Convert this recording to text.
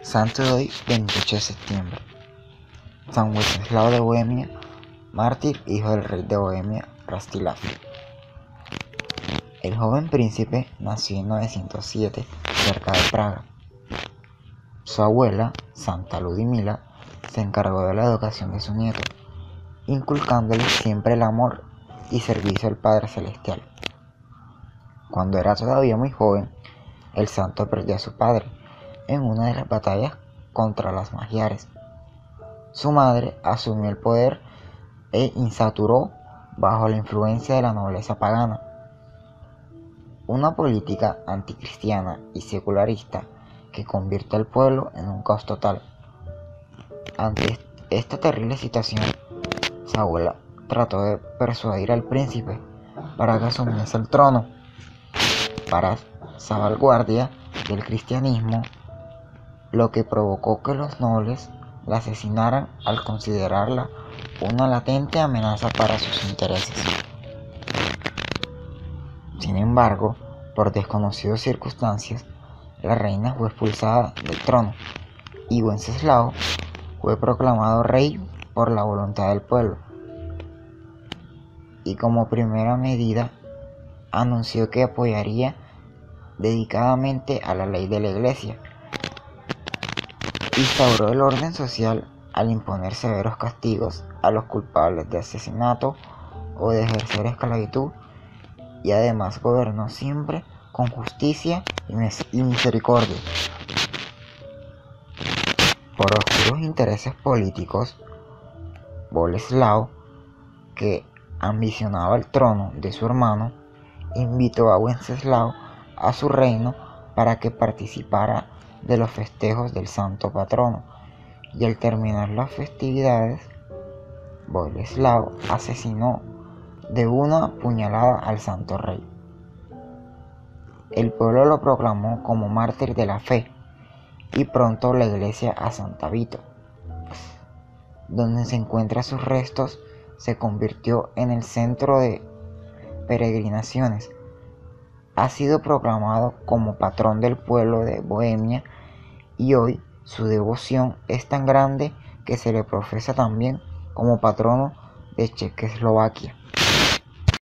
Santo de hoy, 28 de septiembre. San Wenceslao de Bohemia, mártir, hijo del rey de Bohemia, Rastislav. El joven príncipe nació en 907 cerca de Praga. Su abuela, Santa Ludmila, se encargó de la educación de su nieto, inculcándole siempre el amor y servicio al Padre Celestial. Cuando era todavía muy joven, el santo perdió a su padre en una de las batallas contra las magiares. Su madre asumió el poder e insaturó bajo la influencia de la nobleza pagana. Una política anticristiana y secularista que convierte al pueblo en un caos total. Ante esta terrible situación, su abuela trató de persuadir al príncipe para que asumiese el trono. Para salvaguardia del cristianismo, lo que provocó que los nobles la asesinaran al considerarla una latente amenaza para sus intereses. Sin embargo, por desconocidas circunstancias, la reina fue expulsada del trono y Wenceslao fue proclamado rey por la voluntad del pueblo. Y como primera medida, anunció que apoyaría dedicadamente a la ley de la Iglesia. Instauró el orden social al imponer severos castigos a los culpables de asesinato o de ejercer esclavitud, y además gobernó siempre con justicia y misericordia. Por oscuros intereses políticos, Boleslao, que ambicionaba el trono de su hermano, invitó a Wenceslao a su reino para que participara de los festejos del santo patrono, y al terminar las festividades, Boleslao asesinó de una puñalada al santo rey. El pueblo lo proclamó como mártir de la fe, y pronto la iglesia a Santa Vito, donde se encuentran sus restos, se convirtió en el centro de peregrinaciones. Ha sido proclamado como patrón del pueblo de Bohemia, y hoy su devoción es tan grande que se le profesa también como patrono de Checoslovaquia.